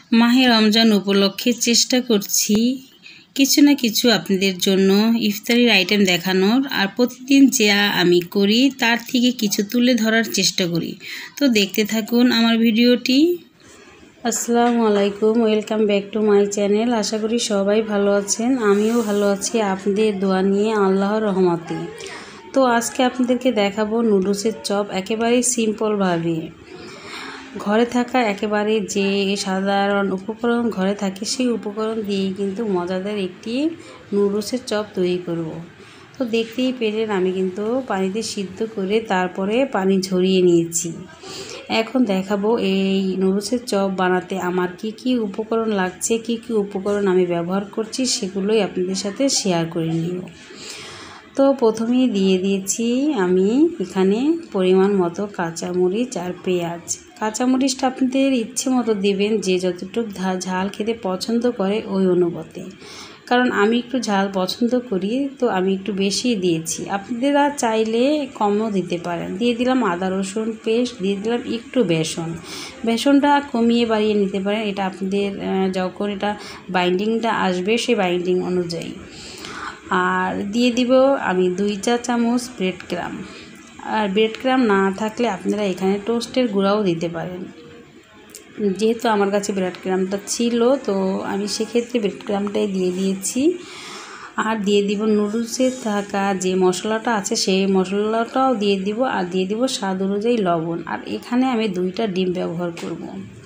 মাহে রমজান উপলক্ষে চেষ্টা করছি কিছু না কিছু আপনাদের জন্য ইফতারির আইটেম দেখানোর, আর প্রতিদিন যা আমি করি তার থেকে কিছু তুলে ধরার চেষ্টা করি। তো দেখতে থাকুন আমার ভিডিওটি। আসসালামু আলাইকুম, welcome back to my channel. আশা করি সবাই ভালো আছেন, আমিও ভালো আছি আপনাদের দোয়া নিয়ে, আল্লাহর রহমতে। তো আজকে আপনাদেরকে দেখাবো নুডলসের চপ, একেবারেই সিম্পলভাবে ঘরে থাকা একেবারে যে সাধারণ উপকরণ ঘরে থাকে সেই উপকরণ দিয়েই কিন্তু মজাদার একটি নুডলসের চপ তৈরি করব। তো দেখতেই পেলেন আমি কিন্তু পানিতে সিদ্ধ করে তারপরে পানি ঝরিয়ে নিয়েছি। এখন দেখাবো এই নুডলসের চপ বানাতে আমার কি কি উপকরণ লাগছে, কি কি উপকরণ আমি ব্যবহার করছি সেগুলোই আপনাদের সাথে শেয়ার করে নিব। তো প্রথমেই দিয়ে দিয়েছি আমি এখানে পরিমাণ মতো কাঁচামরিচ আর পেঁয়াজ। কাঁচামরিচটা আপনাদের ইচ্ছে মতো দেবেন, যে যতটুকু ঝাল খেতে পছন্দ করে ওই অনুপাতে, কারণ আমি একটু ঝাল পছন্দ করি তো আমি একটু বেশি দিয়েছি। আপনারা চাইলে কমও দিতে পারেন। দিয়ে দিলাম আদা রসুন পেস্ট, দিয়ে দিলাম একটু বেসনটা কমিয়ে বাড়িয়ে নিতে পারেন, এটা আপনাদের যখন এটা বাইন্ডিংটা আসবে সেই বাইন্ডিং অনুযায়ী। আর দিয়ে দিব আমি 2 চা চামচ ব্রেড ক্রাম, আর ব্রেড ক্রাম না থাকলে আপনারা এখানে টোস্টের গুঁড়াও দিতে পারেন। যেহেতু আমার কাছে ব্রেড ক্রামটা ছিল তো আমি সেক্ষেত্রে ব্রেড ক্রামটাই দিয়ে দিয়েছি। আর দিয়ে দিব নুডলসে থাকা যে মশলাটা আছে সেই মশলাটাও দিয়ে দিব, আর দিয়ে দিব স্বাদ অনুযায়ী লবণ। আর এখানে আমি 2টা ডিম ব্যবহার করব।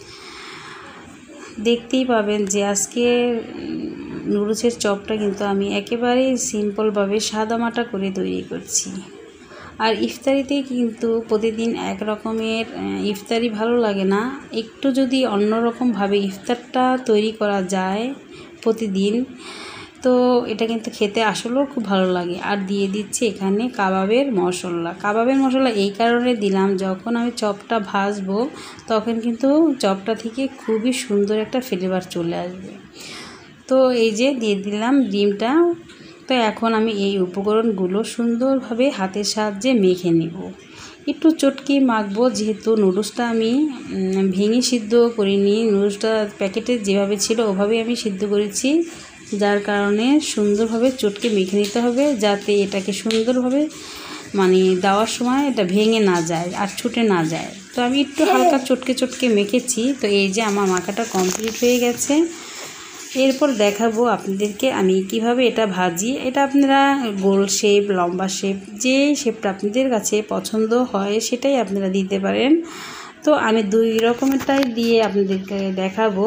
দেখতেই পাবেন যে আজকে নুডলসের চপটা কিন্তু আমি একেবারে সিম্পলভাবে সাদামাটা করে তৈরি করছি। আর ইফতারিতে কিন্তু প্রতিদিন এক রকমের ইফতারি ভালো লাগে না, একটু যদি অন্যরকমভাবে ইফতারটা তৈরি করা যায় প্রতিদিন, তো এটা কিন্তু খেতে আসলেও খুব ভালো লাগে। আর দিয়ে দিচ্ছি এখানে কাবাবের মশলা এই কারণে দিলাম, যখন আমি চপটা ভাজবো তখন কিন্তু চপটা থেকে খুবই সুন্দর একটা ফ্লেভার চলে আসবে। তো এই যে দিয়ে দিলাম ডিমটা। তো এখন আমি এই উপকরণগুলো সুন্দরভাবে হাতের সাহায্যে মেখে নেব। একটু চটকে মাখবো, যেহেতু নুডলসটা আমি ভেঙে সিদ্ধ করিনি, নুডলসটা প্যাকেটে যেভাবে ছিল ওভাবেই আমি সিদ্ধ করেছি, যার কারণে সুন্দরভাবে চটকে মেখে নিতে হবে, যাতে এটাকে সুন্দরভাবে দেওয়ার সময় এটা ভেঙে না যায় আর ছুটে না যায়। তো আমি একটু হালকা চটকে মেখেছি। তো এই যে আমার মাখাটা কমপ্লিট হয়ে গেছে। এরপর দেখাবো আপনাদেরকে আমি কিভাবে এটা ভাজি। এটা আপনারা গোল শেপ, লম্বা শেপ, যে শেপটা আপনাদের কাছে পছন্দ হয় সেটাই আপনারা দিতে পারেন। তো আমি 2 রকমেরটাই দিয়ে আপনাদেরকে দেখাবো।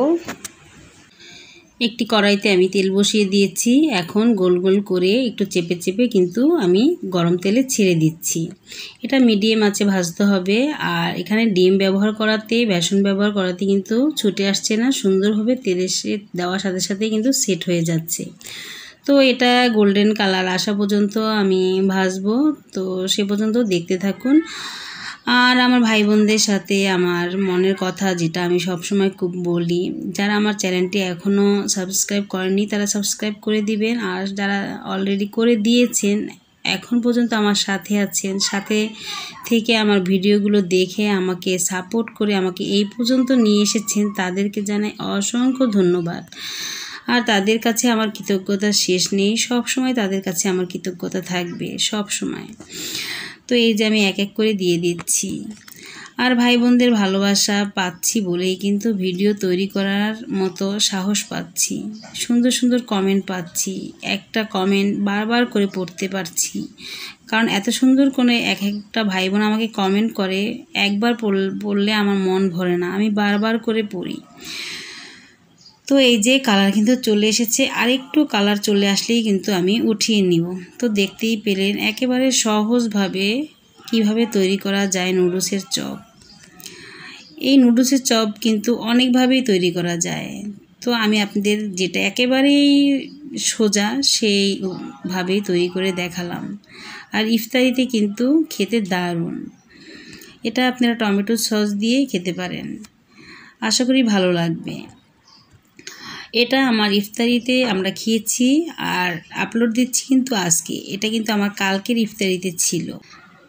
একটি কড়াইতে আমি তেল বসিয়ে দিয়েছি, এখন গোল গোল করে একটু চেপে কিন্তু আমি গরম তেলে ছেড়ে দিচ্ছি। এটা মিডিয়াম আঁচে ভাজতে হবে। আর এখানে ডিম ব্যবহার করাতে, বেসন ব্যবহার করাতে কিন্তু ছুটে আসছে না, সুন্দরভাবে তেলে দেওয়ার সাথে সাথে কিন্তু সেট হয়ে যাচ্ছে। তো এটা গোল্ডেন কালার আসা পর্যন্ত আমি ভাজবো, তো সে পর্যন্ত দেখতে থাকুন। আর আমার ভাই বোনদের সাথে আমার মনের কথা, যেটা আমি সবসময় খুব বলি, যারা আমার চ্যানেলটি এখনও সাবস্ক্রাইব করেননি তারা সাবস্ক্রাইব করে দিবেন, আর যারা অলরেডি করে দিয়েছেন এখন পর্যন্ত আমার সাথে আছেন, সাথে থেকে আমার ভিডিওগুলো দেখে আমাকে সাপোর্ট করে আমাকে এই পর্যন্ত নিয়ে এসেছেন, তাদেরকে জানাই অসংখ্য ধন্যবাদ। আর তাদের কাছে আমার কৃতজ্ঞতা শেষ নেই, সব সময় তাদের কাছে আমার কৃতজ্ঞতা থাকবে সব সময়। তো এই যে আমি এক এক করে দিয়ে দিচ্ছি। আর ভাই বোনদের ভালোবাসা পাচ্ছি বলেই কিন্তু ভিডিও তৈরি করার মতো সাহস পাচ্ছি, সুন্দর সুন্দর কমেন্ট পাচ্ছি, একটা কমেন্ট বারবার করে পড়তে পারছি, কারণ এত সুন্দর করে একটা ভাই বোন আমাকে কমেন্ট করে, একবার পড়লে আমার মন ভরে না, আমি বারবার করে পড়ি। তো এই যে কালার কিন্তু চলে এসেছে, আরেকটু কালার চলে আসলেই কিন্তু আমি উঠিয়ে নিব। তো দেখতেই পেলেন একেবারে সহজভাবে কিভাবে তৈরি করা যায় নুডলসের চপ। এই নুডলসের চপ কিন্তু অনেকভাবেই তৈরি করা যায়, তো আমি আপনাদের যেটা একেবারেই সোজা সেইভাবেই তৈরি করে দেখালাম। আর ইফতারিতে কিন্তু খেতে দারুণ, এটা আপনারা টমেটো সস দিয়ে খেতে পারেন, আশা করি ভালো লাগবে। এটা আমার ইফতারিতে আমরা খেয়েছি, আর আপলোড দিচ্ছি কিন্তু আজকে, এটা কিন্তু আমার কালকের ইফতারিতে ছিল।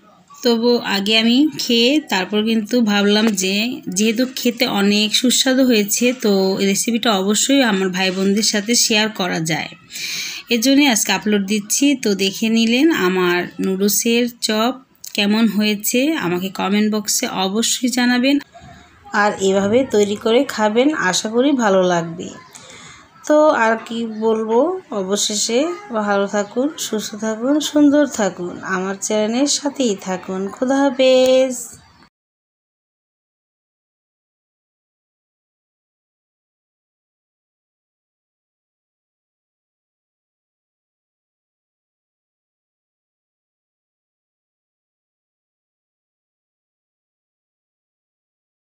তবু আগে আমি খেয়ে তারপর কিন্তু ভাবলাম যে যেহেতু খেতে অনেক সুস্বাদু হয়েছে, তো রেসিপিটা অবশ্যই আমার ভাই বোনদের সাথে শেয়ার করা যায়, এর জন্যই আজকে আপলোড দিচ্ছি। তো দেখে নিলেন আমার নুডলসের চপ কেমন হয়েছে, আমাকে কমেন্ট বক্সে অবশ্যই জানাবেন, আর এভাবে তৈরি করে খাবেন, আশা করি ভালো লাগবে। তো আর কি বলবো, অবশেষে ভালো থাকুন, সুস্থ থাকুন, সুন্দর থাকুন, আমার চ্যানেলের সাথেই থাকুন। খোদা হাফেজ।